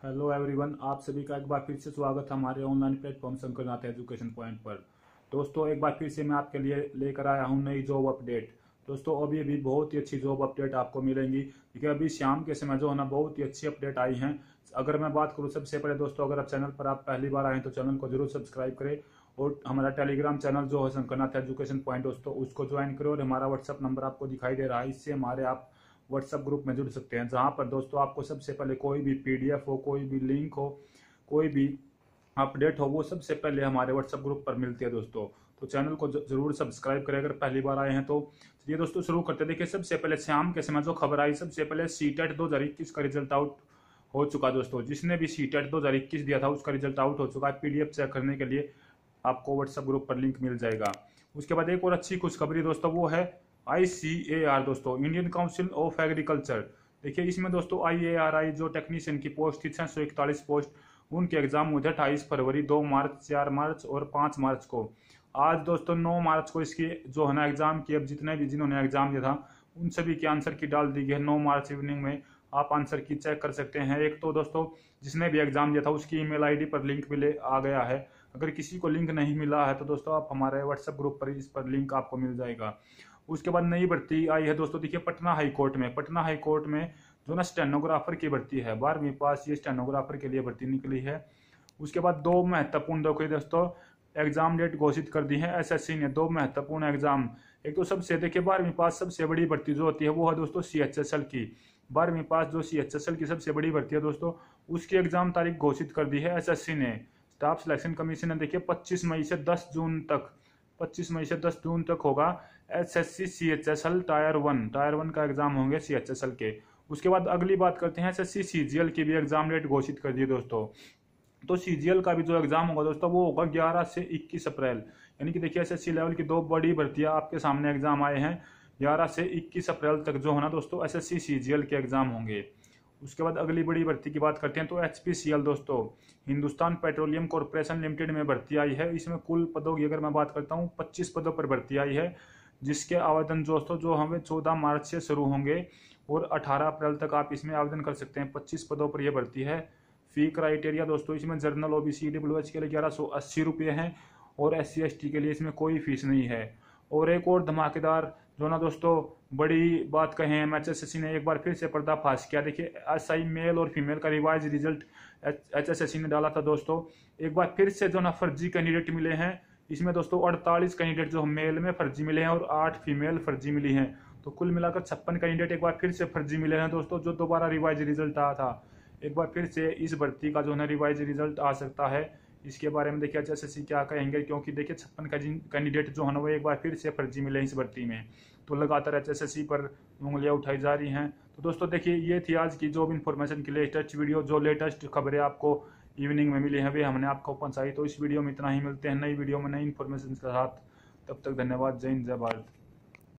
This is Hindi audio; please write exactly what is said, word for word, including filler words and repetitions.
हेलो एवरीवन, आप सभी का एक बार फिर से स्वागत है हमारे online platform Shankarnath education point पर। दोस्तों, एक बार फिर से मैं आपके लिए लेकर आया हूं नई जॉब अपडेट। दोस्तों, अभी अभी बहुत ही अच्छी जॉब अपडेट आपको मिलेंगी, क्योंकि अभी शाम के समय जो है ना बहुत ही अच्छी अपडेट आई हैं। अगर मैं बात करूँ सबसे पहले दोस्तों, अगर आप चैनल पर आप पहली बार आए तो चैनल को जरूर सब्सक्राइब करें और हमारा टेलीग्राम चैनल जो है शंकरनाथ एजुकेशन पॉइंट दोस्तों उसको ज्वाइन करें। और हमारा व्हाट्सअप नंबर आपको दिखाई दे रहा है, इससे हमारे आप व्हाट्सएप ग्रुप में जुड़ सकते हैं, जहां पर दोस्तों आपको सबसे पहले कोई भी पीडीएफ हो, कोई भी लिंक हो, कोई भी अपडेट हो, वो सबसे पहले हमारे व्हाट्सएप ग्रुप पर मिलती है दोस्तों। तो चैनल को जरूर सब्सक्राइब करें अगर पहली बार आए हैं तो। चलिए दोस्तों शुरू करते हैं। देखिए, सबसे पहले शाम के समय जो खबर आई, सबसे पहले सीटेट दो हजार इक्कीस का रिजल्ट आउट हो चुका दोस्तों। जिसने भी सीटेट दो हजार इक्कीस दिया था उसका रिजल्ट आउट हो चुका है। पीडीएफ चेक करने के लिए आपको व्हाट्सएप ग्रुप पर लिंक मिल जाएगा। उसके बाद एक और अच्छी खुशखबरी दोस्तों, वो है आई सी ए आर दोस्तों, इंडियन काउंसिल ऑफ एग्रीकल्चर। देखिए, इसमें दोस्तों आई ए आर आई जो टेक्नीशियन की पोस्ट थी छह सौ इकतालीस पोस्ट, उनके एग्जाम हुए थे अट्ठाईस फरवरी, दो मार्च, चार मार्च और पाँच मार्च को। आज दोस्तों नौ मार्च को इसकी जो है ना एग्जाम की, अब जितने भी जिन्होंने एग्जाम दिया था उन सभी की आंसर की डाल दी गई है। नौ मार्च इवनिंग में आप आंसर की चेक कर सकते हैं। एक तो दोस्तों जिसने भी एग्जाम दिया था उसकी ईमेल आईडी पर लिंक मिले आ गया है। अगर किसी को लिंक नहीं मिला है तो दोस्तों आप हमारे व्हाट्सएप ग्रुप पर इस पर लिंक आपको मिल जाएगा। उसके बाद नई भर्ती आई है दोस्तों। देखिए, पटना हाई कोर्ट में पटना हाई कोर्ट में जो ना स्टेनोग्राफर की भर्ती है, बारहवीं पास ये स्टेनोग्राफर के लिए भर्ती निकली है। उसके बाद दो महत्वपूर्ण देखिए दोस्तों एग्जाम डेट घोषित कर दी है एसएससी ने। दो महत्वपूर्ण एग्जाम, एक तो सबसे देखिए बारहवीं पास सबसे बड़ी भर्ती जो होती है वो है दोस्तों सी एच एस एल की। बारहवीं पास जो सी एच एस एल की सबसे बड़ी भर्ती है दोस्तों, उसकी एग्जाम तारीख घोषित कर दी है एसएससी ने। स्टाफ सिलेक्शन कमीशन ने देखिए पच्चीस मई से दस जून तक पच्चीस मई से दस जून तक होगा SSC C H S L tier one tier one का एग्जाम होंगे सी एच एस एल के। उसके बाद अगली बात करते हैं एसएससी सीजीएल की भी एग्जाम डेट घोषित कर दी दोस्तों। तो सीजीएल का भी जो एग्जाम होगा दोस्तों वो होगा ग्यारह से इक्कीस अप्रैल। यानी कि देखिए एसएससी लेवल की दो बड़ी भर्तियां आपके सामने एग्जाम आए हैं। ग्यारह से इक्कीस अप्रैल तक जो है ना दोस्तों एसएससी सीजीएल के एग्जाम होंगे। उसके बाद अगली बड़ी भर्ती की बात करते हैं तो एचपीसीएल दोस्तों, हिंदुस्तान पेट्रोलियम कॉर्पोरेशन लिमिटेड में भर्ती आई है। इसमें कुल पदों की अगर मैं बात करता हूँ पच्चीस पदों पर भर्ती आई है, जिसके आवेदन दोस्तों जो हमें चौदह मार्च से शुरू होंगे और अठारह अप्रैल तक आप इसमें आवेदन कर सकते हैं। पच्चीस पदों पर यह भर्ती है। फी क्राइटेरिया दोस्तों इसमें जनरल ओबीसी डब्ल्यूएच के लिए ग्यारह सौ अस्सी रुपये हैं और एस सी एस टी के लिए इसमें कोई फीस नहीं है। और एक और धमाकेदार जो ना दोस्तों बड़ी बात कहें, एमएचएसएससी ने एक बार फिर से पर्दाफाश किया। देखिए, एसआई मेल और फीमेल का रिवाइज रिजल्ट एचएसएससी ने डाला था दोस्तों। एक बार फिर से जो ना फर्जी कैंडिडेट मिले हैं। इसमें दोस्तों अड़तालीस कैंडिडेट जो मेल में फर्जी मिले हैं और आठ फीमेल फर्जी मिली हैं। तो कुल मिलाकर छप्पन कैंडिडेट एक बार फिर से फर्जी मिले हैं दोस्तों, जो दोबारा रिवाइज रिजल्ट आया था। एक बार फिर से इस भर्ती का जो है रिवाइज रिजल्ट आ सकता है। इसके बारे में देखिए एचएसएससी क्या कहेंगे, क्योंकि देखिए छप्पन का कैंडिडेट जो है ना वो एक बार फिर से फर्जी मिले इस भर्ती में। तो लगातार एचएसएससी पर उंगलियां उठाई जा रही हैं। तो दोस्तों देखिए, ये थी आज की जॉब इन्फॉर्मेशन की लेटेस्ट वीडियो। जो लेटेस्ट खबरें आपको इवनिंग में मिली हैं वे हमने आपको पहुंचाई। तो इस वीडियो में इतना ही, मिलते हैं नई वीडियो में नई इन्फॉर्मेशन के साथ। तब तक धन्यवाद। जय हिंद, जय भारत।